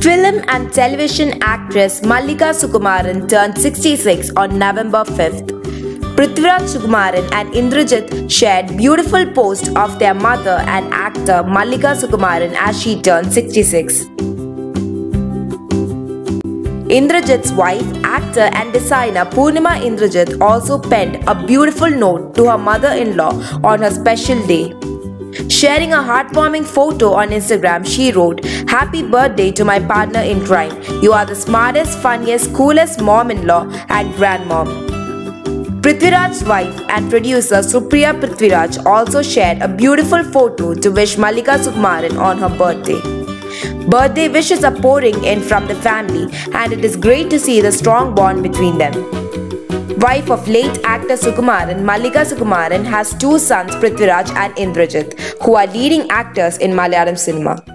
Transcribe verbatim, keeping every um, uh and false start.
Film and television actress Mallika Sukumaran turned sixty-six on November fifth. Prithviraj Sukumaran and Indrajit shared beautiful posts of their mother and actor Mallika Sukumaran as she turned sixty-six. Indrajit's wife, actor and designer Poornima Indrajit also penned a beautiful note to her mother-in-law on her special day. Sharing a heartwarming photo on Instagram, she wrote, "Happy birthday to my partner in crime. You are the smartest, funniest, coolest mom-in-law and grandmom." Prithviraj's wife and producer Supriya Prithviraj also shared a beautiful photo to wish Mallika Sukumaran on her birthday. Birthday wishes are pouring in from the family, and it is great to see the strong bond between them. Wife of late actor Sukumaran, Mallika Sukumaran has two sons Prithviraj and Indrajit, who are leading actors in Malayalam cinema.